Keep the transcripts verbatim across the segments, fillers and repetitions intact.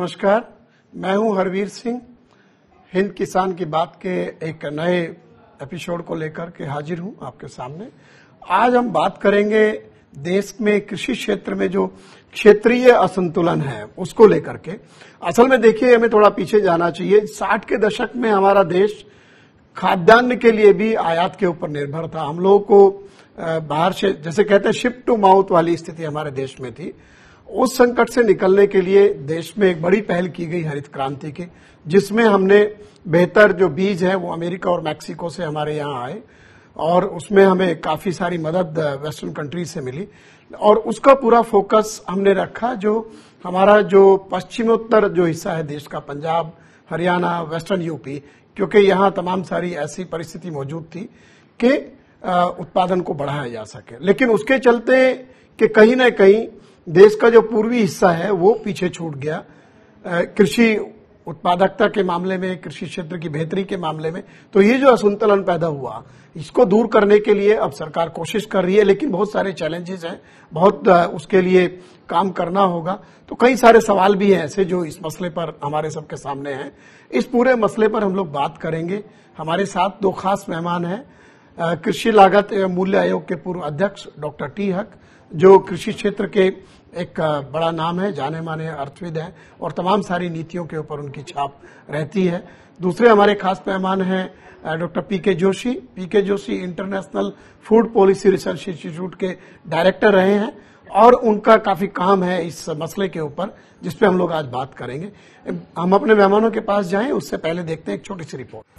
नमस्कार, मैं हूं हरवीर सिंह। हिंद किसान की बात के एक नए एपिसोड को लेकर के हाजिर हूं आपके सामने। आज हम बात करेंगे देश में कृषि क्षेत्र में जो क्षेत्रीय असंतुलन है उसको लेकर के। असल में देखिए, हमें थोड़ा पीछे जाना चाहिए। साठ के दशक में हमारा देश खाद्यान्न के लिए भी आयात के ऊपर निर्भर था। हम लोगों को बाहर से, जैसे कहते हैं, शिप टू माउथ वाली स्थिति हमारे देश में थी। उस संकट से निकलने के लिए देश में एक बड़ी पहल की गई हरित क्रांति की, जिसमें हमने बेहतर जो बीज है वो अमेरिका और मैक्सिको से हमारे यहाँ आए और उसमें हमें काफी सारी मदद वेस्टर्न कंट्रीज से मिली और उसका पूरा फोकस हमने रखा जो हमारा जो पश्चिमोत्तर जो हिस्सा है देश का, पंजाब, हरियाणा, वेस्टर्न यूपी, क्योंकि यहाँ तमाम सारी ऐसी परिस्थिति मौजूद थी कि उत्पादन को बढ़ाया जा सके। लेकिन उसके चलते कि कहीं न कहीं देश का जो पूर्वी हिस्सा है वो पीछे छूट गया कृषि उत्पादकता के मामले में, कृषि क्षेत्र की बेहतरी के मामले में। तो ये जो असंतुलन पैदा हुआ, इसको दूर करने के लिए अब सरकार कोशिश कर रही है, लेकिन बहुत सारे चैलेंजेस हैं, बहुत उसके लिए काम करना होगा। तो कई सारे सवाल भी हैं ऐसे जो इस मसले पर हमारे सबके सामने हैं। इस पूरे मसले पर हम लोग बात करेंगे। हमारे साथ दो खास मेहमान हैं। कृषि लागत एवं मूल्य आयोग के पूर्व अध्यक्ष डॉक्टर टी हक, जो कृषि क्षेत्र के एक बड़ा नाम है, जाने माने अर्थविद हैं और तमाम सारी नीतियों के ऊपर उनकी छाप रहती है। दूसरे हमारे खास मेहमान हैं doctor P K Joshi. P K Joshi international food policy research institute के डायरेक्टर रहे हैं और उनका काफी काम है इस मसले के ऊपर, जिसपे हम लोग आज बात करेंगे। हम अपने मेहमानों के पास जाएं, उससे पहले देखते हैं एक छोटी सी रिपोर्ट।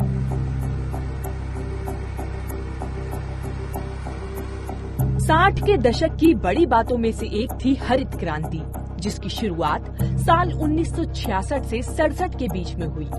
साठ के दशक की बड़ी बातों में से एक थी हरित क्रांति, जिसकी शुरुआत साल उन्नीस सौ छियासठ से सड़सठ के बीच में हुई।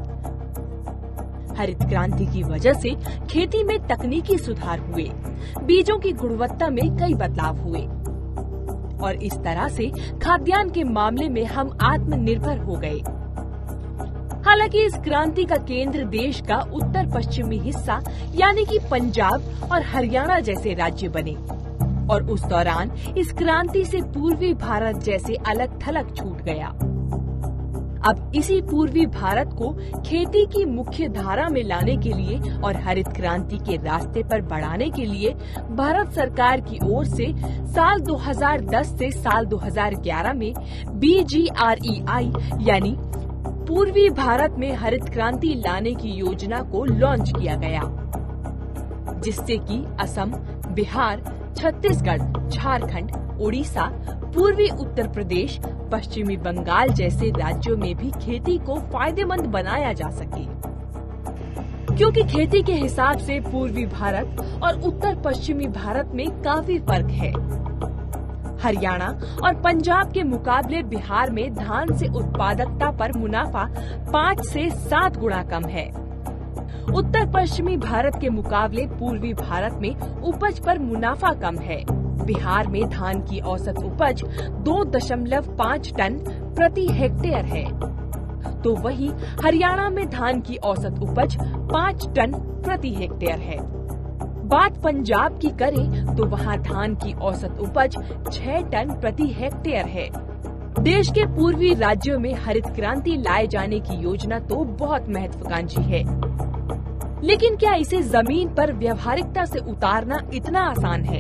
हरित क्रांति की वजह से खेती में तकनीकी सुधार हुए, बीजों की गुणवत्ता में कई बदलाव हुए और इस तरह से खाद्यान्न के मामले में हम आत्मनिर्भर हो गए। हालांकि इस क्रांति का केंद्र देश का उत्तर पश्चिमी हिस्सा यानी कि पंजाब और हरियाणा जैसे राज्य बने और उस दौरान इस क्रांति से पूर्वी भारत जैसे अलग थलग छूट गया। अब इसी पूर्वी भारत को खेती की मुख्य धारा में लाने के लिए और हरित क्रांति के रास्ते पर बढ़ाने के लिए भारत सरकार की ओर से साल दो हज़ार दस से साल दो हज़ार ग्यारह में बी जी आर ई आई यानी पूर्वी भारत में हरित क्रांति लाने की योजना को लॉन्च किया गया, जिससे कि असम, बिहार, छत्तीसगढ़, झारखंड, उड़ीसा, पूर्वी उत्तर प्रदेश, पश्चिमी बंगाल जैसे राज्यों में भी खेती को फायदेमंद बनाया जा सके। क्योंकि खेती के हिसाब से पूर्वी भारत और उत्तर पश्चिमी भारत में काफी फर्क है। हरियाणा और पंजाब के मुकाबले बिहार में धान से उत्पादकता पर मुनाफा पाँच से सात गुना कम है। उत्तर पश्चिमी भारत के मुकाबले पूर्वी भारत में उपज पर मुनाफा कम है। बिहार में धान की औसत उपज दो दशमलव पाँच टन प्रति हेक्टेयर है, तो वहीं हरियाणा में धान की औसत उपज पाँच टन प्रति हेक्टेयर है। बात पंजाब की करें तो वहां धान की औसत उपज छह टन प्रति हेक्टेयर है। देश के पूर्वी राज्यों में हरित क्रांति लाए जाने की योजना तो बहुत महत्वाकांक्षी है, लेकिन क्या इसे जमीन पर व्यवहारिकता से उतारना इतना आसान है?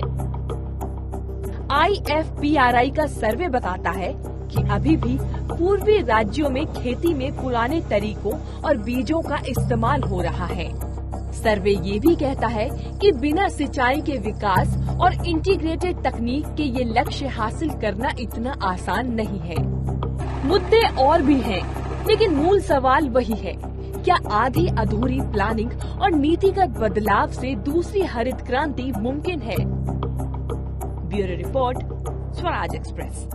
I F P R I का सर्वे बताता है कि अभी भी पूर्वी राज्यों में खेती में पुराने तरीकों और बीजों का इस्तेमाल हो रहा है। सर्वे ये भी कहता है कि बिना सिंचाई के विकास और इंटीग्रेटेड तकनीक के ये लक्ष्य हासिल करना इतना आसान नहीं है। मुद्दे और भी हैं, लेकिन मूल सवाल वही है, क्या आधी अधूरी प्लानिंग और नीतिगत बदलाव से दूसरी हरित क्रांति मुमकिन है? Bureau report, Swaraj express.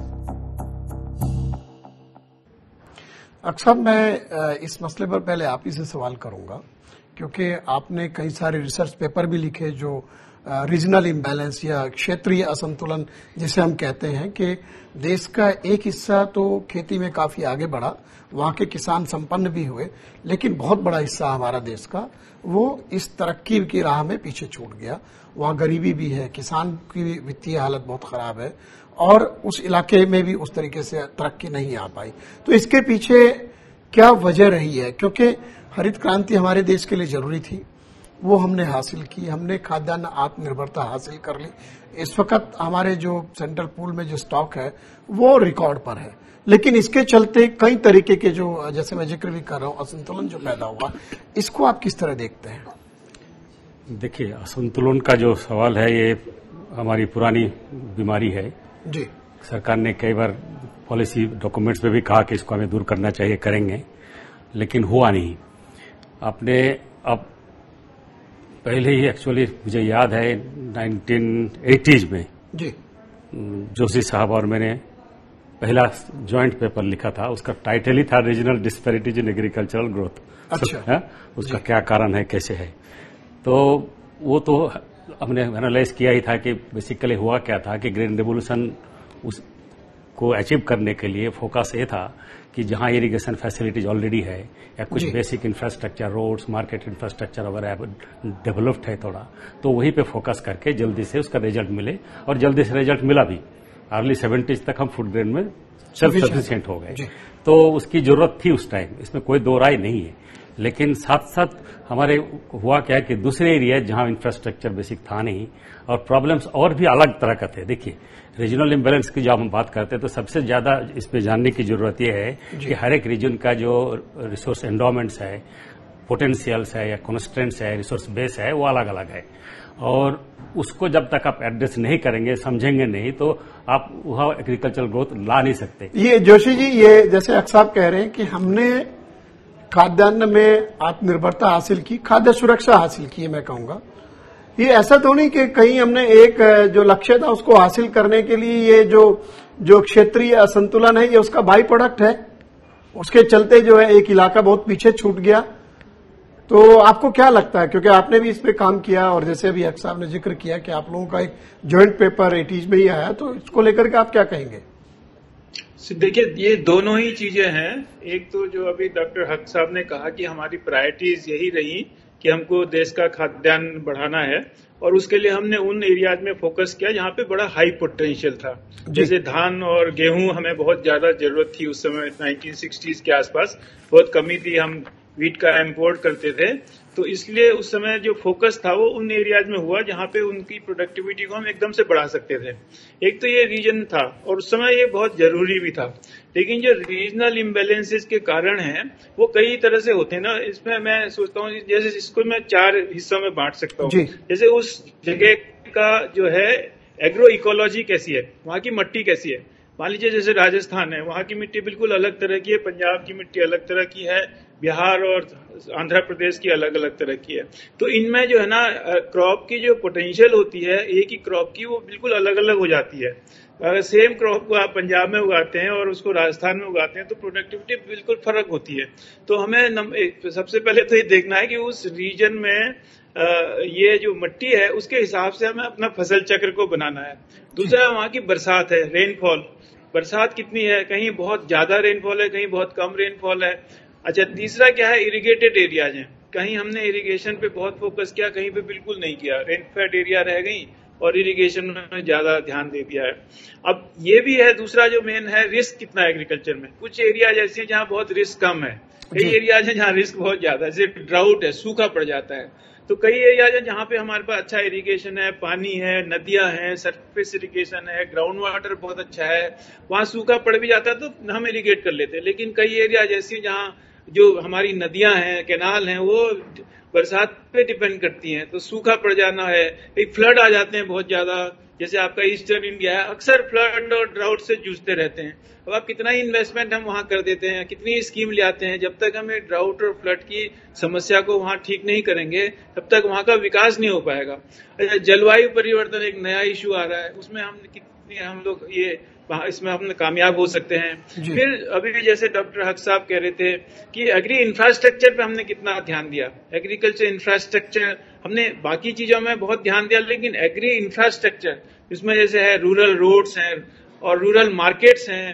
अक्सर मैं इस मसले पर पहले आप ही से सवाल करूंगा, क्योंकि आपने कई सारे रिसर्च पेपर भी लिखे जो रीजनल इम्बैलेंस या क्षेत्रीय असंतुलन जिसे हम कहते हैं कि देश का एक हिस्सा तो खेती में काफी आगे बढ़ा, वहां के किसान संपन्न भी हुए, लेकिन बहुत बड़ा हिस्सा हमारा देश का वो इस तरक्की की राह में पीछे छूट गया। वहां गरीबी भी है, किसान की वित्तीय हालत बहुत खराब है और उस इलाके में भी उस तरीके से तरक्की नहीं आ पाई। तो इसके पीछे क्या वजह रही है? क्योंकि हरित क्रांति हमारे देश के लिए जरूरी थी, वो हमने हासिल की, हमने खाद्यान्न आत्मनिर्भरता हासिल कर ली। इस वक्त हमारे जो सेंट्रल पूल में जो स्टॉक है वो रिकॉर्ड पर है, लेकिन इसके चलते कई तरीके के जो, जैसे मैं जिक्र भी कर रहा हूं, असंतुलन जो पैदा हुआ, इसको आप किस तरह देखते हैं? देखिए, असंतुलन का जो सवाल है ये हमारी पुरानी बीमारी है जी। सरकार ने कई बार पॉलिसी डॉक्यूमेंट्स में भी कहा कि इसको हमें दूर करना चाहिए, करेंगे, लेकिन हुआ नहीं। आपने अब पहले ही एक्चुअली मुझे याद है नाइनटीन एटीज़ में जी जोशी साहब और मैंने पहला जॉइंट पेपर लिखा था, उसका टाइटल ही था regional disparities in agricultural growth. अच्छा। है? उसका क्या कारण है, कैसे है, तो वो तो हमने एनालाइज किया ही था कि बेसिकली हुआ क्या था कि ग्रीन रेवोल्यूशन उसको अचीव करने के लिए फोकस ये था कि जहां इरिगेशन फैसिलिटीज ऑलरेडी है या कुछ basic infrastructure, roads, market infrastructure वगैरह डेवलप्ड है थोड़ा, तो वहीं पे फोकस करके जल्दी से उसका रिजल्ट मिले, और जल्दी से रिजल्ट मिला भी। अर्ली सेवेंटीज तक हम फूड ग्रेन में सेल्फ सफिशिएंट हो गए, तो उसकी जरूरत थी उस टाइम, इसमें कोई दो राय नहीं है। लेकिन साथ साथ हमारे हुआ क्या कि दूसरे एरिया जहां इंफ्रास्ट्रक्चर बेसिक था नहीं और प्रॉब्लम्स और भी अलग तरह का थे। देखिए, रीजनल इम्बैलेंस की जब हम बात करते हैं तो सबसे ज्यादा इसमें जानने की जरूरत यह है कि हर एक रीजन का जो रिसोर्स एंडोमेंट्स है, पोटेंशियल्स है या कॉन्स्ट्रेंट्स है, रिसोर्स बेस है, वो अलग अलग है, और उसको जब तक आप एड्रेस नहीं करेंगे, समझेंगे नहीं, तो आप वहां एग्रीकल्चरल ग्रोथ ला नहीं सकते। ये जोशी जी, ये जैसे अक्सर आप कह रहे हैं कि हमने खाद्यान्न में आत्मनिर्भरता हासिल की, खाद्य सुरक्षा हासिल की है, मैं कहूंगा ये ऐसा तो नहीं कि कहीं हमने एक जो लक्ष्य था उसको हासिल करने के लिए ये जो जो क्षेत्रीय असंतुलन है ये उसका बाई प्रोडक्ट है, उसके चलते जो है एक इलाका बहुत पीछे छूट गया। तो आपको क्या लगता है, क्योंकि आपने भी इस पे काम किया और जैसे अभी अक्सर साहब ने जिक्र किया कि आप लोगों का एक जॉइंट पेपर एटीज में ही आया, तो इसको लेकर के आप क्या कहेंगे? देखिए, ये दोनों ही चीजें हैं। एक तो जो अभी डॉक्टर हक साहब ने कहा कि हमारी प्रायोरिटीज यही रही कि हमको देश का खाद्यान्न बढ़ाना है, और उसके लिए हमने उन एरियाज में फोकस किया जहां पे बड़ा हाई पोटेंशियल था। जैसे धान और गेहूं हमें बहुत ज्यादा जरूरत थी उस समय, नाइनटीन सिक्सटीज़ के आसपास बहुत कमी थी, हम वीट का इम्पोर्ट करते थे, तो इसलिए उस समय जो फोकस था वो उन एरियाज में हुआ जहां पे उनकी प्रोडक्टिविटी को हम एकदम से बढ़ा सकते थे। एक तो ये रीजन था और उस समय ये बहुत जरूरी भी था। लेकिन जो रीजनल इम्बैलेंसेस के कारण हैं वो कई तरह से होते हैं ना, इसमें मैं सोचता हूँ जैसे इसको मैं चार हिस्सों में बांट सकता हूँ। जैसे उस जगह का जो है एग्रो इकोलॉजी कैसी है, वहां की मिट्टी कैसी है। मान लीजिए जैसे राजस्थान है, वहां की मिट्टी बिल्कुल अलग तरह की है, पंजाब की मिट्टी अलग तरह की है, बिहार और आंध्र प्रदेश की अलग अलग तरह की है। तो इनमें जो है ना क्रॉप की जो पोटेंशियल होती है एक ही क्रॉप की, वो बिल्कुल अलग अलग हो जाती है। अगर सेम क्रॉप को आप पंजाब में उगाते हैं और उसको राजस्थान में उगाते हैं तो प्रोडक्टिविटी बिल्कुल फर्क होती है। तो हमें नम, सबसे पहले तो ये देखना है कि उस रीजन में आ, ये जो मिट्टी है उसके हिसाब से हमें अपना फसल चक्र को बनाना है। दूसरा वहाँ की बरसात है, रेनफॉल, बरसात कितनी है, कहीं बहुत ज्यादा रेनफॉल है, कहीं बहुत कम रेनफॉल है। अच्छा, तीसरा क्या है, इरिगेटेड एरियाज हैं, कहीं हमने इरिगेशन पे बहुत फोकस किया, कहीं पे बिल्कुल नहीं किया, रेनफेड एरिया रह गई और इरिगेशन में ज्यादा ध्यान दे दिया है। अब ये भी है, दूसरा जो मेन है, रिस्क कितना है एग्रीकल्चर में। कुछ एरियाज ऐसे हैं जहाँ बहुत रिस्क कम है, कई एरियाज हैं जहाँ रिस्क बहुत ज्यादा है, जैसे ड्राउट है, सूखा पड़ जाता है। तो कई एरियाज हैं जहाँ पे हमारे पास अच्छा इरिगेशन है, पानी है, नदियां हैं, सरफेस इरिगेशन है, ग्राउंड वाटर बहुत अच्छा है, वहां सूखा पड़ भी जाता है तो हम इरिगेट कर लेते हैं। लेकिन कई एरियाज ऐसी हैं जहाँ जो हमारी नदियां हैं, कैनाल हैं, वो बरसात पे डिपेंड करती हैं, तो सूखा पड़ जाना है, एक फ्लड आ जाते हैं बहुत ज्यादा, जैसे आपका ईस्टर्न इंडिया है, अक्सर फ्लड और ड्राउट से जूझते रहते हैं। अब आप कितना ही इन्वेस्टमेंट हम वहां कर देते हैं, कितनी स्कीम ले आते हैं, जब तक हमें ड्राउट और फ्लड की समस्या को वहां ठीक नहीं करेंगे तब तक वहां का विकास नहीं हो पाएगा। जलवायु परिवर्तन एक नया इशू आ रहा है, उसमें हम कितनी हम लोग ये इसमें हम कामयाब हो सकते हैं। फिर अभी भी जैसे डॉक्टर हक साहब कह रहे थे कि एग्री इंफ्रास्ट्रक्चर पे हमने कितना ध्यान दिया, एग्रीकल्चर इंफ्रास्ट्रक्चर हमने बाकी चीजों में बहुत ध्यान दिया, लेकिन एग्री इंफ्रास्ट्रक्चर इसमें जैसे है रूरल रोड्स हैं और रूरल मार्केट्स हैं,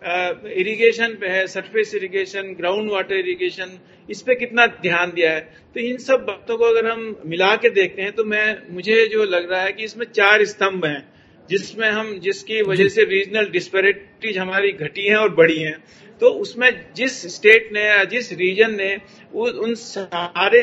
इरिगेशन पे है, surface irrigation, ground water irrigation, इस पे कितना ध्यान दिया है। तो इन सब बातों को अगर हम मिला के देखते हैं तो मैं मुझे जो लग रहा है कि इसमें चार स्तंभ हैं जिसमें हम जिसकी वजह से रीजनल डिस्पैरिटीज हमारी घटी हैं और बढ़ी हैं। तो उसमें जिस स्टेट ने या जिस रीजन ने उन सारे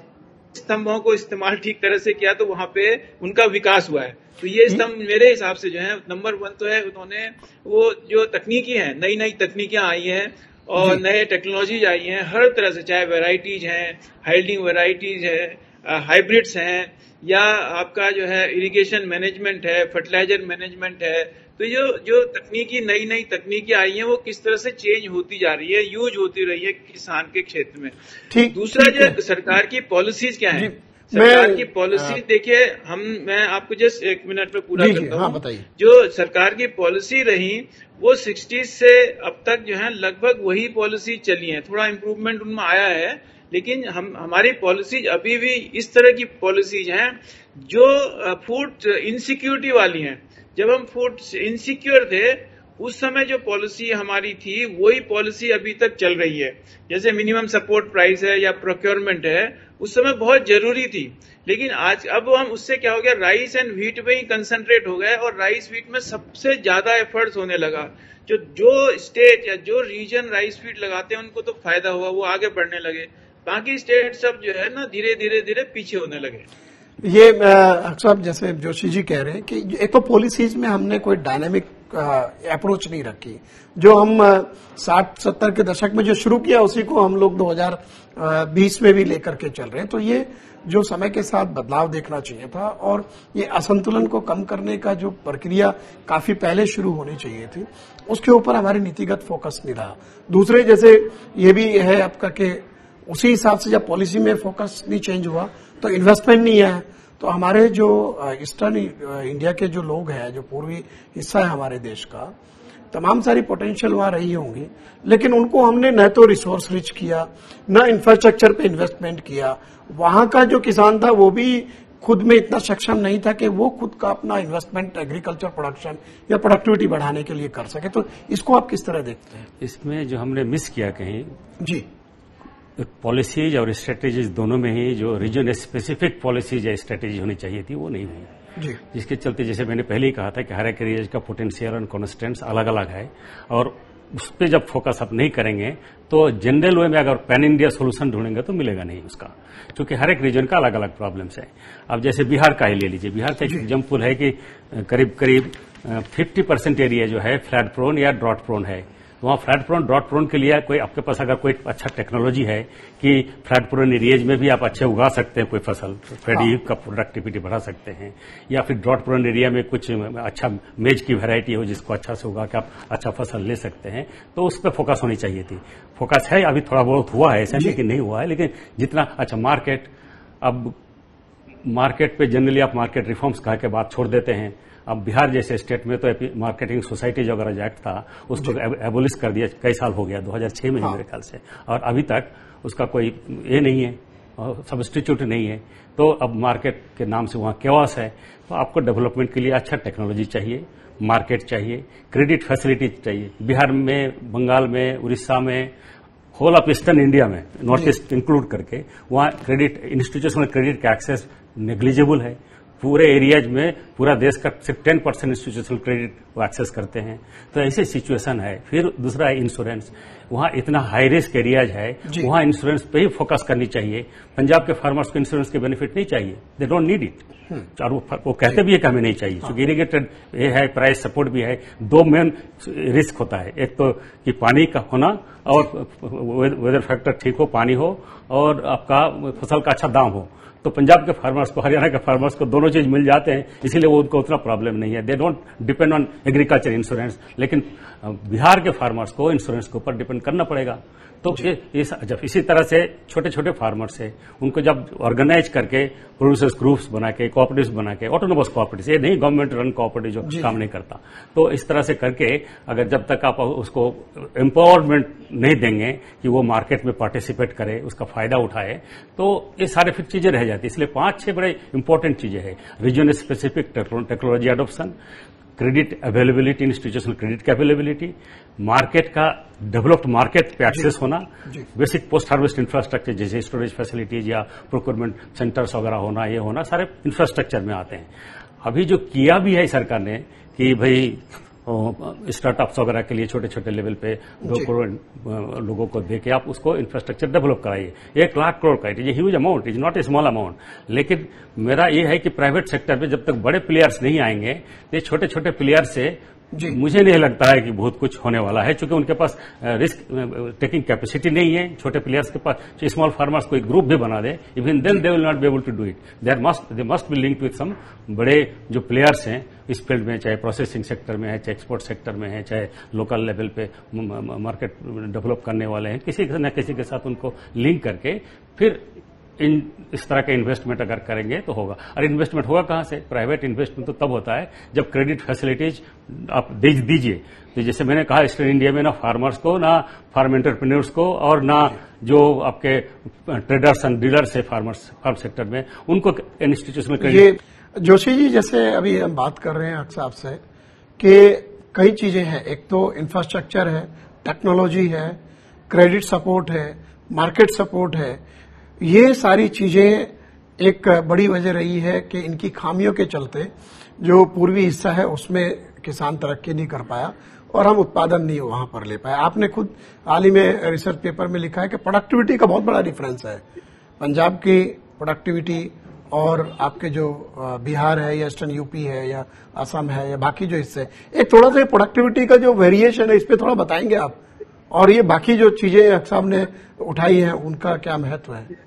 स्तंभों को इस्तेमाल ठीक तरह से किया तो वहां पे उनका विकास हुआ है। तो ये स्तंभ मेरे हिसाब से जो है, नंबर वन तो है उन्होंने वो जो तकनीकी है, नई नई तकनीकियां आई हैं और नए टेक्नोलॉजीज आई हैं हर तरह से, चाहे वेराइटीज हैं, हाइल्डिंग वेराइटीज है, हाइब्रिड्स हैं, या आपका जो है इरिगेशन मैनेजमेंट है, फर्टिलाइजर मैनेजमेंट है। तो जो जो तकनीकी नई नई तकनीकी आई हैं वो किस तरह से चेंज होती जा रही है, यूज होती रही है किसान के क्षेत्र में। ठीक, दूसरा ठीक जो सरकार की पॉलिसीज क्या है, सरकार की पॉलिसी देखिए, हम मैं आपको जस्ट एक मिनट में पूरा करता हूँ। हाँ, बताइए। जो सरकार की पॉलिसी रही वो सिक्सटीज से अब तक जो है लगभग वही पॉलिसी चली है, थोड़ा इम्प्रूवमेंट उनमें आया है, लेकिन हम हमारी पॉलिसीज अभी भी इस तरह की पॉलिसीज हैं जो फूड इनसिक्योरिटी वाली हैं। जब हम फूड इनसिक्योर थे उस समय जो पॉलिसी हमारी थी वही पॉलिसी अभी तक चल रही है। जैसे मिनिमम सपोर्ट प्राइस है या प्रोक्योरमेंट है, उस समय बहुत जरूरी थी, लेकिन आज अब हम उससे क्या हो गया, राइस एंड व्हीट पे ही कंसंट्रेट हो गए और राइस व्हीट में सबसे ज्यादा एफर्ट्स होने लगा। जो जो स्टेट या जो रीजन राइस व्हीट लगाते हैं उनको तो फायदा हुआ, वो आगे बढ़ने लगे, बाकी स्टेट सब जो है ना धीरे धीरे धीरे पीछे होने लगे। ये साहब जैसे जोशी जी कह रहे हैं कि एक तो पॉलिसीज में हमने कोई डायनेमिक अप्रोच नहीं रखी। जो हम साठ सत्तर के दशक में जो शुरू किया उसी को हम लोग दो हज़ार बीस में भी लेकर के चल रहे हैं। तो ये जो समय के साथ बदलाव देखना चाहिए था और ये असंतुलन को कम करने का जो प्रक्रिया काफी पहले शुरू होनी चाहिए थी, उसके ऊपर हमारी नीतिगत फोकस नहीं रहा। दूसरे जैसे ये भी है आपका कि उसी हिसाब से जब पॉलिसी में फोकस नहीं चेंज हुआ तो इन्वेस्टमेंट नहीं है। तो हमारे जो ईस्टर्न इंडिया के जो लोग हैं, जो पूर्वी हिस्सा है हमारे देश का, तमाम सारी पोटेंशियल वहां रही होंगी, लेकिन उनको हमने न तो रिसोर्स रिच किया, न इंफ्रास्ट्रक्चर पे इन्वेस्टमेंट किया। वहां का जो किसान था वो भी खुद में इतना सक्षम नहीं था कि वो खुद का अपना इन्वेस्टमेंट एग्रीकल्चर प्रोडक्शन या प्रोडक्टिविटी बढ़ाने के लिए कर सके। तो इसको आप किस तरह देखते हैं? इसमें जो हमने मिस किया कहीं जी, पॉलिसीज और स्ट्रेटेजीज दोनों में ही जो रीजन स्पेसिफिक पॉलिसीज या स्ट्रेटेजी होनी चाहिए थी वो नहीं हुई जी। जिसके चलते जैसे मैंने पहले ही कहा था कि हर एक रीजन का पोटेंशियल और कॉन्स्टेंट्स अलग अलग है और उस पर जब फोकस आप नहीं करेंगे तो जनरल वे में अगर पैन इंडिया सोल्यूशन ढूंढेंगे तो मिलेगा नहीं उसका, क्योंकि हर एक रीजन का अलग अलग प्रॉब्लम्स है। अब जैसे बिहार का ही ले लीजिए, बिहार का एग्जाम्पल है कि करीब करीब फिफ्टी परसेंट एरिया जो है फ्लड प्रोन या ड्रॉट प्रोन है। तो वहाँ फ्लड प्रोन ड्रॉट प्रोन के लिए कोई आपके पास अगर कोई अच्छा टेक्नोलॉजी है कि फ्लड प्रोन एरियाज में भी आप अच्छे उगा सकते हैं कोई फसल, पैडी हाँ। का प्रोडक्टिविटी बढ़ा सकते हैं, या फिर ड्रॉट प्रोन एरिया में कुछ अच्छा मेज की वैरायटी हो जिसको अच्छा से उगा के आप अच्छा फसल ले सकते हैं, तो उस पर फोकस होनी चाहिए थी। फोकस है, अभी थोड़ा बहुत हुआ है, ऐसा नहीं कि नहीं हुआ है, लेकिन जितना अच्छा मार्केट, अब मार्केट पे जनरली आप मार्केट रिफॉर्म्स कहा के बात छोड़ देते हैं। अब बिहार जैसे स्टेट में तो मार्केटिंग सोसाइटी जो अगर एक्ट था उसको एबोलिश कर दिया, कई साल हो गया, दो हज़ार छह में हाँ। मेरे ख्याल से, और अभी तक उसका कोई ये नहीं है, सब्स्टिट्यूट नहीं है। तो अब मार्केट के नाम से वहाँ केवास है। तो आपको डेवलपमेंट के लिए अच्छा टेक्नोलॉजी चाहिए, मार्केट चाहिए, क्रेडिट फैसिलिटी चाहिए। बिहार में, बंगाल में, उड़ीसा में, होल ऑफ ईस्टर्न इंडिया में, नॉर्थ ईस्ट इंक्लूड करके वहाँ क्रेडिट इंस्टीट्यूशनल क्रेडिट का एक्सेस नेग्लिजिबल है। पूरे एरियाज में पूरा देश का सिर्फ टेन परसेंट इंस्टीट्यूशनल क्रेडिट वो एक्सेस करते हैं। तो ऐसी सिचुएशन है। फिर दूसरा है इंश्योरेंस, वहाँ इतना हाई रिस्क एरियाज है, वहाँ इंश्योरेंस पे ही फोकस करनी चाहिए। पंजाब के फार्मर्स को इंश्योरेंस के बेनिफिट नहीं चाहिए, दे डोंट नीड इट। और वो, वो कहते भी है कि हमें नहीं चाहिए, क्योंकि इरीगेटेड ये है, प्राइस सपोर्ट भी है। दो मेन रिस्क होता है, एक तो कि पानी का होना और वेदर फैक्टर ठीक हो, पानी हो और आपका फसल का अच्छा दाम हो। तो पंजाब के फार्मर्स को, हरियाणा के फार्मर्स को दोनों चीज मिल जाते हैं, इसीलिए वो उनको उतना प्रॉब्लम नहीं है। They don't depend on agriculture insurance. लेकिन बिहार के फार्मर्स को इंश्योरेंस के ऊपर डिपेंड करना पड़ेगा। तो ये जब इसी तरह से छोटे छोटे फार्मर्स है, उनको जब ऑर्गेनाइज करके प्रोड्यूसर्स ग्रुप्स बना के, कोऑपरेटिव्स बना के, ऑटोनोमस कोऑपरेटिव, ये नहीं गवर्नमेंट रन कोऑपरेटिव जो काम नहीं करता, तो इस तरह से करके अगर जब तक आप उसको एम्पावरमेंट नहीं देंगे कि वो मार्केट में पार्टिसिपेट करे, उसका फायदा उठाए, तो ये सारे फिर चीजें रह जाती है। इसलिए पांच छह बड़े इंपॉर्टेंट चीजें हैं। Region specific technology adoption, credit availability, institutional credit की अवेलेबिलिटी, मार्केट का डेवलप्ड मार्केट पे एक्सेस होना, बेसिक पोस्ट हार्वेस्ट इंफ्रास्ट्रक्चर जैसे स्टोरेज फैसिलिटीज या प्रोक्योरमेंट सेंटर्स वगैरह होना, ये होना सारे इंफ्रास्ट्रक्चर में आते हैं। अभी जो किया भी है सरकार ने कि भाई स्टार्टअप्स वगैरह के लिए छोटे छोटे लेवल पे दो करोड़ लोगों को देके आप उसको इंफ्रास्ट्रक्चर डेवलप कराइए। एक लाख करोड़ का, it is huge amount, is not a small amount. लेकिन मेरा ये है कि प्राइवेट सेक्टर में जब तक बड़े प्लेयर्स नहीं आएंगे, ये छोटे छोटे प्लेयर्स से मुझे नहीं लगता है कि बहुत कुछ होने वाला है, क्योंकि उनके पास रिस्क टेकिंग कैपेसिटी नहीं है। छोटे प्लेयर्स के पास स्मॉल फार्मर्स को एक ग्रुप भी बना दे, even then they will not be able to do it. There must they must be linked with some बड़े जो प्लेयर्स हैं इस फील्ड में, चाहे प्रोसेसिंग सेक्टर में है, चाहे एक्सपोर्ट सेक्टर में है, चाहे लोकल लेवल पे मार्केट डेवलप करने वाले हैं, किसी न किसी के साथ उनको लिंक करके फिर इन इस तरह का इन्वेस्टमेंट अगर करेंगे तो होगा। और इन्वेस्टमेंट होगा कहां से? प्राइवेट इन्वेस्टमेंट तो तब होता है जब क्रेडिट फैसिलिटीज आप दीजिए। तो जैसे मैंने कहा, ईस्टर्न इंडिया में ना फार्मर्स को, ना फार्म एंटरप्रेन्योर्स को, और ना जो आपके ट्रेडर्स एंड डीलर्स है फार्मर्स फार्म सेक्टर में, उनको इंस्टीट्यूशनल क्रेडिट। जोशी जी, जैसे अभी हम बात कर रहे हैं अक्सर आपसे कि कई चीजें हैं, एक तो इंफ्रास्ट्रक्चर है, टेक्नोलॉजी है, क्रेडिट सपोर्ट है, मार्केट सपोर्ट है। ये सारी चीजें एक बड़ी वजह रही है कि इनकी खामियों के चलते जो पूर्वी हिस्सा है उसमें किसान तरक्की नहीं कर पाया और हम उत्पादन नहीं वहां पर ले पाए। आपने खुद हाल ही में रिसर्च पेपर में लिखा है कि प्रोडक्टिविटी का बहुत बड़ा डिफरेंस है पंजाब की प्रोडक्टिविटी और आपके जो बिहार है या ईस्टर्न यूपी है या असम है या बाकी जो हिस्से। एक थोड़ा सा प्रोडक्टिविटी का जो वेरिएशन है इस पे थोड़ा बताएंगे आप, और ये बाकी जो चीजें अक्सर ने उठाई हैं उनका क्या महत्व है?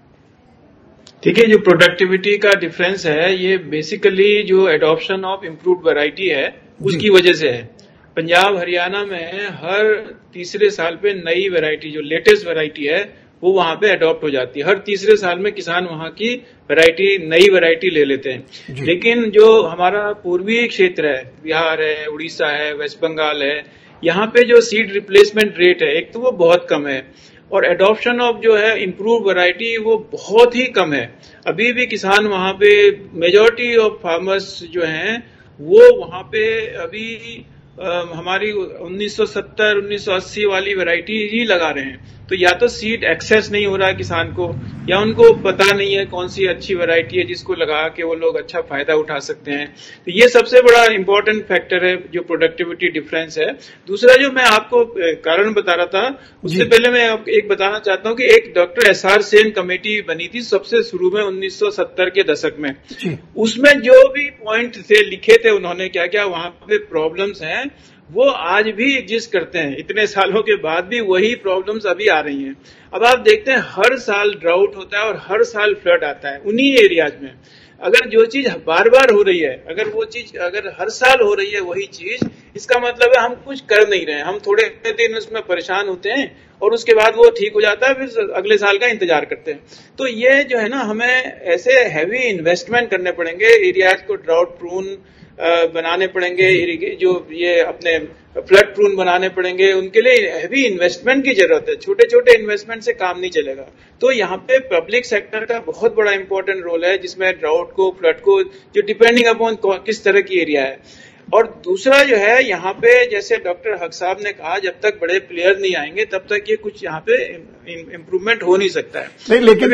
ठीक है, जो प्रोडक्टिविटी का डिफरेंस है ये बेसिकली जो एडॉप्शन ऑफ इम्प्रूव्ड वैरायटी है उसकी वजह से है। पंजाब हरियाणा में हर तीसरे साल पे नई वैरायटी, जो लेटेस्ट वैरायटी है वो वहां पे अडॉप्ट हो जाती है। हर तीसरे साल में किसान वहां की वैरायटी, नई वैरायटी ले लेते हैं। लेकिन जो हमारा पूर्वी क्षेत्र है, बिहार है, उड़ीसा है, वेस्ट बंगाल है, यहाँ पे जो सीड रिप्लेसमेंट रेट है एक तो वो बहुत कम है, और एडॉप्शन ऑफ जो है इम्प्रूव वैरायटी वो बहुत ही कम है। अभी भी किसान वहां पे, मेजॉरिटी ऑफ फार्मर्स जो हैं वो वहां पे अभी आ, हमारी उन्नीस सौ सत्तर उन्नीस सौ अस्सी वाली वैरायटी ही लगा रहे हैं। तो या तो सीड एक्सेस नहीं हो रहा है किसान को, या उनको पता नहीं है कौन सी अच्छी वैरायटी है जिसको लगा के वो लोग अच्छा फायदा उठा सकते हैं। तो ये सबसे बड़ा इंपॉर्टेंट फैक्टर है जो प्रोडक्टिविटी डिफरेंस है। दूसरा जो मैं आपको कारण बता रहा था, उससे पहले मैं एक बताना चाहता हूँ कि एक doctor S R Sen committee बनी थी सबसे शुरू में उन्नीस सौ सत्तर के दशक में। उसमें जो भी पॉइंट थे लिखे थे उन्होंने, क्या क्या वहां पे प्रॉब्लम्स हैं वो आज भी एग्जिस्ट करते हैं। इतने सालों के बाद भी वही प्रॉब्लम्स अभी आ रही हैं। अब आप देखते हैं हर साल ड्राउट होता है और हर साल फ्लड आता है उन्हीं एरियाज में। अगर जो चीज बार बार हो रही है, अगर वो चीज अगर हर साल हो रही है वही चीज, इसका मतलब है हम कुछ कर नहीं रहे हैं। हम थोड़े दिन उसमें परेशान होते हैं और उसके बाद वो ठीक हो जाता है, फिर अगले साल का इंतजार करते हैं। तो ये जो है ना, हमें ऐसे हैवी इन्वेस्टमेंट करने पड़ेंगे, एरियाज को ड्राउट प्रून बनाने पड़ेंगे, जो ये अपने फ्लड प्रून बनाने पड़ेंगे, उनके लिए हैवी इन्वेस्टमेंट की जरूरत है। छोटे छोटे इन्वेस्टमेंट से काम नहीं चलेगा। तो यहाँ पे पब्लिक सेक्टर का बहुत बड़ा इंपॉर्टेंट रोल है, जिसमें ड्राउट को, फ्लड को, जो डिपेंडिंग अपॉन किस तरह की एरिया है। और दूसरा जो है यहाँ पे, जैसे डॉक्टर हक साहब ने कहा, जब तक बड़े प्लेयर नहीं आएंगे तब तक ये कुछ यहाँ पे इम्प्रूवमेंट हो नहीं सकता है। नहीं, लेकिन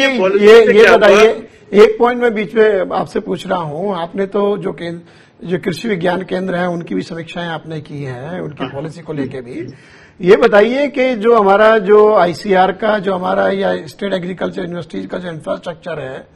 ये ये बताइए, एक पॉइंट में बीच में आपसे पूछ रहा हूँ, आपने तो जो केंद्र जो कृषि विज्ञान केंद्र है उनकी भी समीक्षाएं आपने की हैं, उनकी पॉलिसी को लेके भी। ये बताइए कि जो हमारा जो आईसीआर का जो हमारा या स्टेट एग्रीकल्चर यूनिवर्सिटीज का जो इंफ्रास्ट्रक्चर है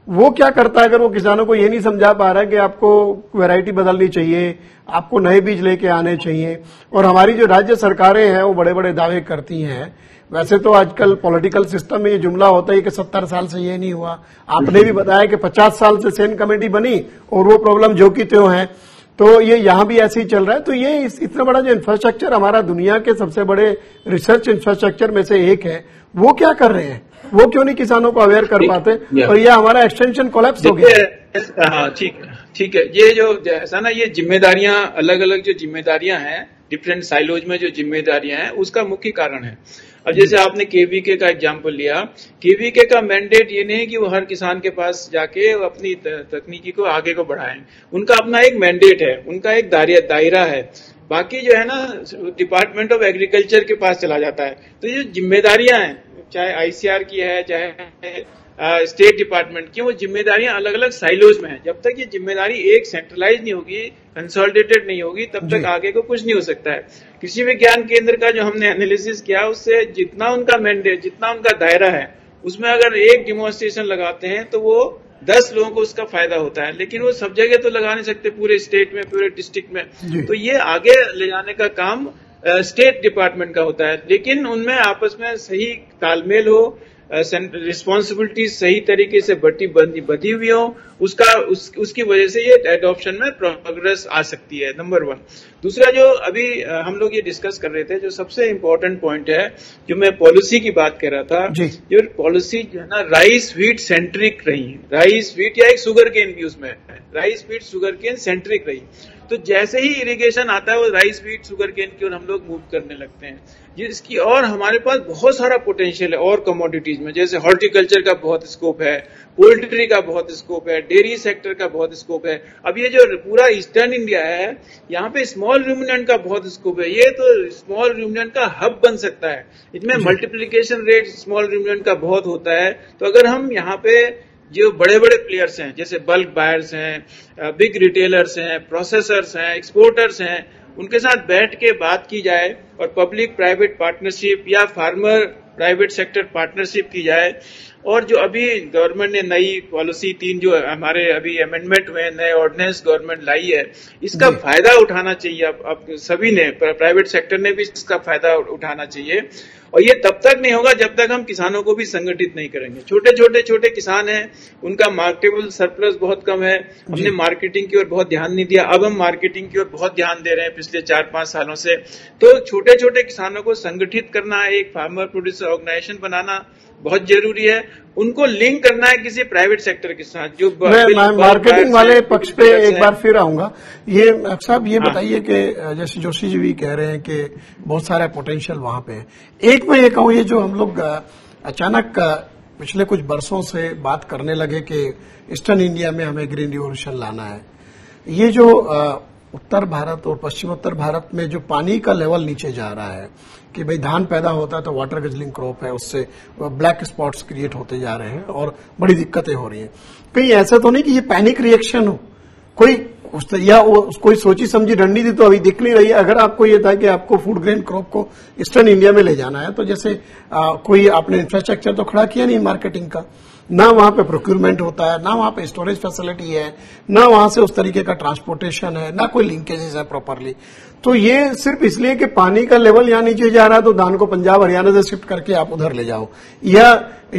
वो क्या करता है? अगर वो किसानों को ये नहीं समझा पा रहा है कि आपको वैरायटी बदलनी चाहिए, आपको नए बीज लेके आने चाहिए, और हमारी जो राज्य सरकारें हैं वो बड़े बड़े दावे करती हैं। वैसे तो आजकल पॉलिटिकल सिस्टम में ये जुमला होता है कि सत्तर साल से ये नहीं हुआ। आपने भी बताया कि पचास साल से सेन कमेटी बनी और वो प्रॉब्लम जो की त्यों है, तो ये यहां भी ऐसे ही चल रहा है। तो ये इस, इतना बड़ा जो इंफ्रास्ट्रक्चर हमारा दुनिया के सबसे बड़े रिसर्च इंफ्रास्ट्रक्चर में से एक है, वो क्या कर रहे हैं? वो क्यों नहीं किसानों को अवेयर कर पाते? और ये हमारा एक्सटेंशन कोलैप्स हो गया। हाँ, ठीक ठीक है। ये जो ऐसा ना, ये जिम्मेदारियां, अलग अलग जो जिम्मेदारियां हैं, डिफरेंट साइलोज में जो जिम्मेदारियां हैं, उसका मुख्य कारण है। अब जैसे आपने केवीके का एग्जांपल लिया, केवीके का मैंडेट ये नहीं कि वो हर किसान के पास जाके अपनी तकनीकी को आगे को बढ़ाएं। उनका अपना एक मैंडेट है, उनका एक दायरा है। बाकी जो है ना, डिपार्टमेंट ऑफ एग्रीकल्चर के पास चला जाता है। तो ये जिम्मेदारियां हैं, चाहे आईसीआर की है, चाहे स्टेट डिपार्टमेंट की, वो जिम्मेदारियां अलग अलग साइलोज में है। जब तक ये जिम्मेदारी एक सेंट्रलाइज नहीं होगी, कंसोलिडेटेड नहीं होगी, तब तक आगे को कुछ नहीं हो सकता है। कृषि विज्ञान केंद्र का जो हमने एनालिसिस किया, उससे जितना उनका मैंडेट, जितना उनका दायरा है, उसमें अगर एक डेमोन्स्ट्रेशन लगाते हैं तो वो दस लोगों को उसका फायदा होता है। लेकिन वो सब जगह तो लगा नहीं सकते, पूरे स्टेट में, पूरे डिस्ट्रिक्ट में। तो ये आगे ले जाने का काम स्टेट डिपार्टमेंट का होता है। लेकिन उनमें आपस में सही तालमेल हो, रिस्पॉन्सिबिलिटी सही तरीके से बटी बधी हुई हो, उसका उस, उसकी वजह से ये एडॉप्शन में प्रोग्रेस आ सकती है। Number one. दूसरा, जो अभी हम लोग ये डिस्कस कर रहे थे, जो सबसे इम्पोर्टेंट पॉइंट है, जो मैं पॉलिसी की बात कर रहा था, जो पॉलिसी जो है ना, राइस व्हीट सेंट्रिक रही है। राइस व्हीट या एक शुगर केन भी उसमें है, rice wheat sugar cane centric रही। तो जैसे ही इरिगेशन आता है, वो राइस व्हीट शुगर केन की ओर हम लोग मूव करने लगते हैं, जिसकी और हमारे पास बहुत सारा पोटेंशियल है और कमोडिटीज में। जैसे हॉर्टिकल्चर का बहुत स्कोप है, पोल्ट्री का बहुत स्कोप है, डेयरी सेक्टर का बहुत स्कोप है। अब ये जो पूरा ईस्टर्न इंडिया है, यहाँ पे स्मॉल रूमिनेंट का बहुत स्कोप है। ये तो स्मॉल रूमिनेंट का हब बन सकता है। इसमें मल्टीप्लीकेशन रेट स्मॉल रूमिनेंट का बहुत होता है। तो अगर हम यहाँ पे जो बड़े बड़े प्लेयर्स हैं, जैसे बल्क बायर्स हैं, बिग रिटेलर्स हैं, प्रोसेसर्स हैं, एक्सपोर्टर्स हैं, उनके साथ बैठ के बात की जाए और पब्लिक प्राइवेट पार्टनरशिप या फार्मर प्राइवेट सेक्टर पार्टनरशिप की जाए, और जो अभी गवर्नमेंट ने नई पॉलिसी तीन जो हमारे अभी अमेंडमेंट हुए, नए ऑर्डिनेंस गवर्नमेंट लाई है, इसका फायदा उठाना चाहिए। अब, अब सभी ने, प्राइवेट सेक्टर ने भी इसका फायदा उठाना चाहिए। और ये तब तक नहीं होगा जब तक हम किसानों को भी संगठित नहीं करेंगे। छोटे छोटे छोटे किसान हैं, उनका मार्केटेबल सरप्लस बहुत कम है। हमने मार्केटिंग की ओर बहुत ध्यान नहीं दिया। अब हम मार्केटिंग की ओर बहुत ध्यान दे रहे हैं पिछले चार पांच सालों से। तो छोटे छोटे किसानों को संगठित करना, एक फार्मर प्रोड्यूसर ऑर्गेनाइजेशन बनाना बहुत जरूरी है। उनको लिंक करना है किसी प्राइवेट सेक्टर के साथ, जो मैं मार्केटिंग वाले पक्ष पे एक बार फिर आऊंगा। ये साहब ये बताइए कि जैसे जोशी जी भी कह रहे हैं कि बहुत सारा पोटेंशियल वहां पे है। एक मैं ये कहूँ, ये जो हम लोग अचानक पिछले कुछ बरसों से बात करने लगे कि ईस्टर्न इंडिया में हमें ग्रीन रिवोल्यूशन लाना है, ये जो उत्तर भारत और पश्चिमोत्तर भारत में जो पानी का लेवल नीचे जा रहा है, कि भाई धान पैदा होता है तो वाटर गजलिंग क्रॉप है, उससे ब्लैक स्पॉट्स क्रिएट होते जा रहे हैं और बड़ी दिक्कतें हो रही हैं। कहीं ऐसा तो नहीं कि ये पैनिक रिएक्शन हो, कोई उस या कोई सोची समझी रणनीति तो अभी दिख नहीं रही है। अगर आपको ये था कि आपको फूड ग्रेन क्रॉप को ईस्टर्न इंडिया में ले जाना है, तो जैसे आ, कोई आपने इंफ्रास्ट्रक्चर तो खड़ा किया नहीं मार्केटिंग का, ना वहां पे प्रोक्यूरमेंट होता है, ना वहां पे स्टोरेज फैसिलिटी है, ना वहां से उस तरीके का ट्रांसपोर्टेशन है, ना कोई लिंकेजेस है प्रॉपरली। तो ये सिर्फ इसलिए कि पानी का लेवल यहां नीचे जा रहा है तो धान को पंजाब हरियाणा से शिफ्ट करके आप उधर ले जाओ, या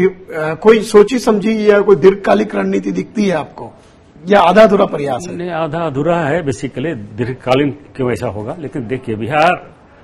आ, कोई सोची समझी या कोई दीर्घकालिक रणनीति दिखती है आपको, या आधा अधूरा प्रयास है? नहीं, आधा अधूरा है बेसिकली। दीर्घकालीन क्यों ऐसा होगा? लेकिन देखिए, बिहार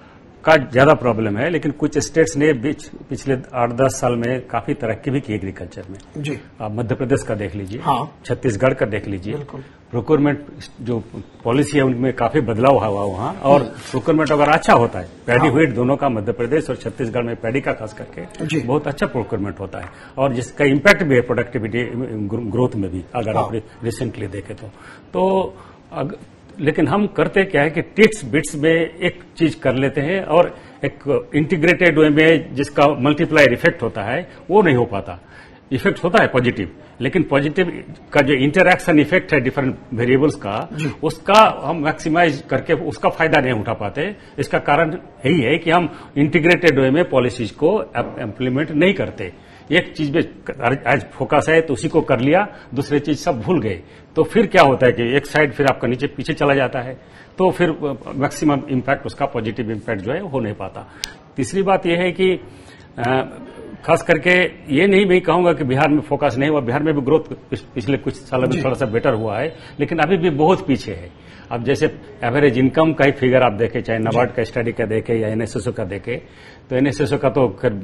का ज्यादा प्रॉब्लम है, लेकिन कुछ स्टेट्स ने बीच पिछले आठ दस साल में काफी तरक्की भी की एग्रीकल्चर में। जी, आप मध्य प्रदेश का देख लीजिए, हाँ, छत्तीसगढ़ का देख लीजिए। प्रोक्योरमेंट जो पॉलिसी है उनमें काफी बदलाव हुआ वहां, और प्रोक्योरमेंट अगर अच्छा होता है, पैडी व्हीट दोनों का, मध्य प्रदेश और छत्तीसगढ़ में पैडी का खास करके बहुत अच्छा प्रोक्योरमेंट होता है, और जिसका इम्पैक्ट भी है प्रोडक्टिविटी ग्रोथ में भी, अगर आप रिसेंटली देखें तो, तो अग, लेकिन हम करते क्या है कि टिट्स बिट्स में एक चीज कर लेते हैं और एक इंटीग्रेटेड वे में जिसका मल्टीप्लायर इफेक्ट होता है वो नहीं हो पाता। इफेक्ट होता है पॉजिटिव, लेकिन पॉजिटिव का जो इंटरैक्शन इफेक्ट है डिफरेंट वेरिएबल्स का, उसका हम मैक्सिमाइज करके उसका फायदा नहीं उठा पाते। इसका कारण यही है कि हम इंटीग्रेटेड वे में पॉलिसीज को इम्प्लीमेंट नहीं करते। एक चीज में आज फोकस है तो उसी को कर लिया, दूसरे चीज सब भूल गए, तो फिर क्या होता है कि एक साइड फिर आपका नीचे पीछे चला जाता है, तो फिर मैक्सिमम इम्पैक्ट उसका पॉजिटिव इम्पैक्ट जो है हो नहीं पाता। तीसरी बात यह है कि आ, खास करके ये नहीं मैं कहूंगा कि बिहार में फोकस नहीं हुआ, बिहार में भी ग्रोथ पिछले कुछ सालों में थोड़ा सा बेटर हुआ है, लेकिन अभी भी बहुत पीछे है। अब जैसे एवरेज इनकम का ही फिगर आप देखें, चाहे नाबार्ड का स्टडी का देखें या एनएसएसओ का देखें, तो एनएसएसओ का तो खैर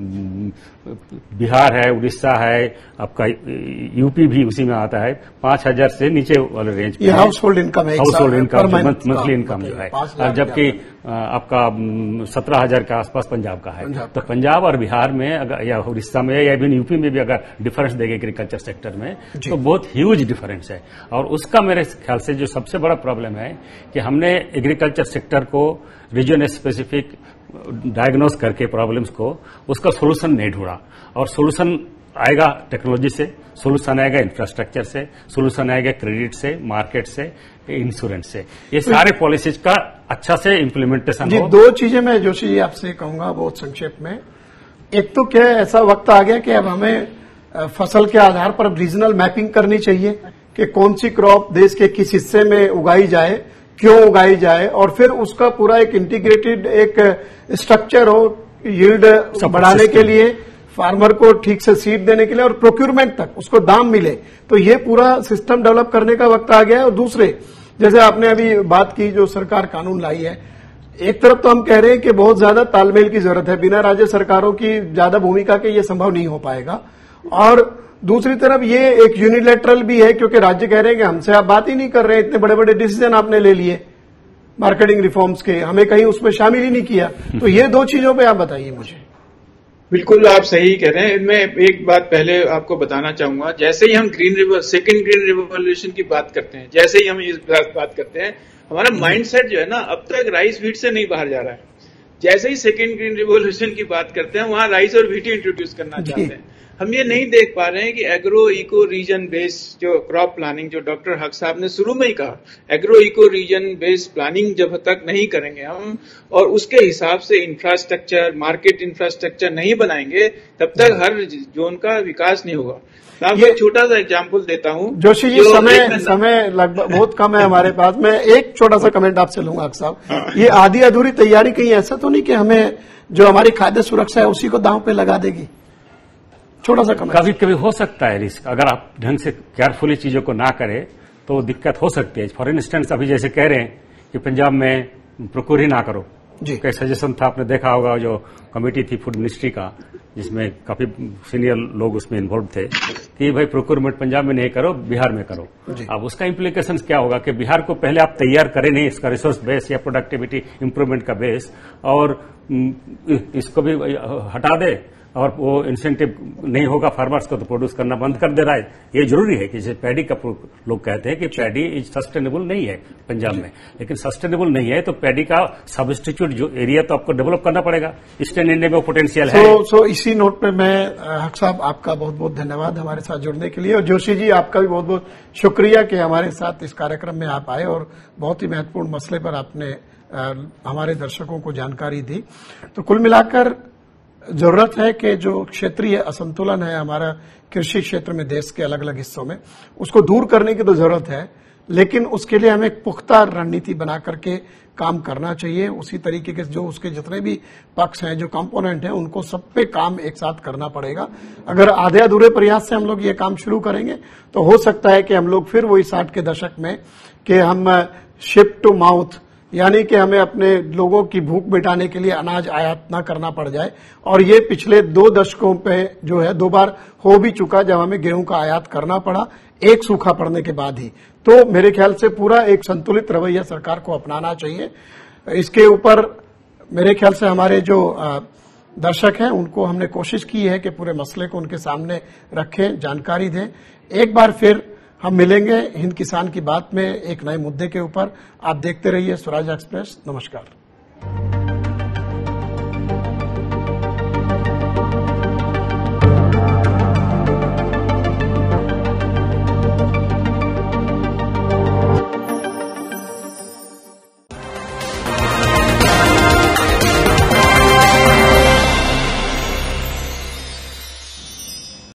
बिहार है, उड़ीसा है, आपका यूपी भी उसी में आता है, पांच हजार से नीचे वाले रेंज पे हाउस होल्ड इनकम है, household income monthly income जो है, और जबकि आपका सत्रह हजार के आसपास पंजाब का है। तो पंजाब और बिहार में अगर या उड़ीसा में या इवन यूपी में भी अगर डिफरेंस देंगे एग्रीकल्चर सेक्टर में तो बहुत ह्यूज डिफरेंस है। और उसका मेरे ख्याल से जो सबसे बड़ा प्रॉब्लम है कि हमने एग्रीकल्चर सेक्टर को रीजन स्पेसिफिक डायग्नोस करके प्रॉब्लम्स को उसका सोल्यूशन नहीं ढूंढा, और सोल्यूशन आएगा टेक्नोलॉजी से, सोल्यूशन आएगा इंफ्रास्ट्रक्चर से, सोल्यूशन आएगा क्रेडिट से, मार्केट से, इंश्योरेंस से, ये सारे पॉलिसीज का अच्छा से इम्प्लीमेंटेशन हो। दो चीजें मैं जोशी जी आपसे कहूंगा बहुत संक्षेप में। एक तो क्या ऐसा वक्त आ गया कि अब हमें फसल के आधार पर रीजनल मैपिंग करनी चाहिए कि कौन सी क्रॉप देश के किस हिस्से में उगाई जाए, क्यों उगाई जाए, और फिर उसका पूरा एक इंटीग्रेटेड एक स्ट्रक्चर हो यील्ड बढ़ाने के लिए, फार्मर को ठीक से सीड देने के लिए और प्रोक्यूरमेंट तक उसको दाम मिले। तो ये पूरा सिस्टम डेवलप करने का वक्त आ गया है। और दूसरे, जैसे आपने अभी बात की, जो सरकार कानून लाई है, एक तरफ तो हम कह रहे हैं कि बहुत ज्यादा तालमेल की जरूरत है, बिना राज्य सरकारों की ज्यादा भूमिका के ये संभव नहीं हो पाएगा। और दूसरी तरफ ये एक यूनिलैटरल भी है, क्योंकि राज्य कह रहे हैं कि हमसे आप बात ही नहीं कर रहे, इतने बड़े बड़े डिसीजन आपने ले लिए मार्केटिंग रिफॉर्म्स के, हमें कहीं उसमें शामिल ही नहीं किया। तो ये दो चीजों पर आप बताइए मुझे। बिल्कुल आप सही कह रहे हैं। मैं एक बात पहले आपको बताना चाहूंगा, जैसे ही हम ग्रीन सेकंड ग्रीन रिवॉल्यूशन की बात करते हैं, जैसे ही हम इस बात करते हैं, हमारा माइंडसेट जो है ना अब तक राइस व्हीट से नहीं बाहर जा रहा है। जैसे ही सेकंड ग्रीन रिवॉल्यूशन की बात करते हैं, वहां राइस और व्हीट इंट्रोड्यूस करना चाहते हैं। हम ये नहीं देख पा रहे हैं कि एग्रो इको रीजन बेस्ड जो क्रॉप प्लानिंग, जो डॉक्टर हक साहब ने शुरू में ही कहा, agro eco region based planning जब तक नहीं करेंगे हम और उसके हिसाब से इंफ्रास्ट्रक्चर, मार्केट इंफ्रास्ट्रक्चर नहीं बनाएंगे, तब तक हर जोन का विकास नहीं होगा। मैं आपको एक छोटा सा एग्जाम्पल देता हूँ। जोशी जी, समय समय लगभग बहुत कम है हमारे पास। मैं एक छोटा सा कमेंट आपसे लूंगा हक साहब, ये आधी अधूरी तैयारी कहीं ऐसा तो नहीं कि हमें जो हमारी खाद्य सुरक्षा है उसी को दांव पे लगा देगी? छोटा सा कमेंट। कभी कभी हो सकता है रिस्क, अगर आप ढंग से केयरफुली चीजों को ना करें तो दिक्कत हो सकती है। फॉर इंस्टेंस अभी जैसे कह रहे हैं कि पंजाब में प्रोक्योर ही ना करो, जी कई सजेशन था, आपने देखा होगा जो कमेटी थी फूड मिनिस्ट्री का, जिसमें काफी सीनियर लोग उसमें इन्वॉल्व थे, कि भाई प्रोक्योरमेंट पंजाब में नहीं करो, बिहार में करो। अब उसका इम्प्लीकेशन क्या होगा कि बिहार को पहले आप तैयार करें नहीं, इसका रिसोर्स बेस या प्रोडक्टिविटी इंप्रूवमेंट का बेस, और इसको भी हटा दे और वो इंसेंटिव नहीं होगा फार्मर्स को तो प्रोड्यूस करना बंद कर दे रहा है। ये जरूरी है कि जैसे पैडी का लोग कहते हैं कि पैडी इज सस्टेनेबल नहीं है पंजाब में, लेकिन सस्टेनेबल नहीं है तो पैडी का सब्स्टिट्यूट जो एरिया तो आपको डेवलप करना पड़ेगा। ईस्टर्न इंडिया में पोटेंशियल है। सो so, so, इसी नोट पे मैं हक साहब आपका बहुत बहुत धन्यवाद हमारे साथ जुड़ने के लिए, और जोशी जी आपका भी बहुत बहुत शुक्रिया कि हमारे साथ इस कार्यक्रम में आप आए और बहुत ही महत्वपूर्ण मसले पर आपने आ, हमारे दर्शकों को जानकारी दी। तो कुल मिलाकर जरूरत है कि जो क्षेत्रीय असंतुलन है हमारा कृषि क्षेत्र में देश के अलग अलग हिस्सों में, उसको दूर करने की तो जरूरत है, लेकिन उसके लिए हमें एक पुख्ता रणनीति बना करके काम करना चाहिए। उसी तरीके के जो उसके जितने भी पक्ष हैं, जो कंपोनेंट हैं, उनको सब पे काम एक साथ करना पड़ेगा। अगर आधे अधूरे प्रयास से हम लोग ये काम शुरू करेंगे तो हो सकता है कि हम लोग फिर वही साठ के दशक में कि हम शिप टू माउथ, यानी कि हमें अपने लोगों की भूख मिटाने के लिए अनाज आयात न करना पड़ जाए। और ये पिछले दो दशकों पे जो है दो बार हो भी चुका, जब हमें गेहूं का आयात करना पड़ा, एक सूखा पड़ने के बाद ही। तो मेरे ख्याल से पूरा एक संतुलित रवैया सरकार को अपनाना चाहिए। इसके ऊपर मेरे ख्याल से हमारे जो दर्शक हैं उनको हमने कोशिश की है कि पूरे मसले को उनके सामने रखें, जानकारी दें। एक बार फिर हम मिलेंगे हिंद किसान की बात में एक नए मुद्दे के ऊपर। आप देखते रहिए स्वराज एक्सप्रेस। नमस्कार।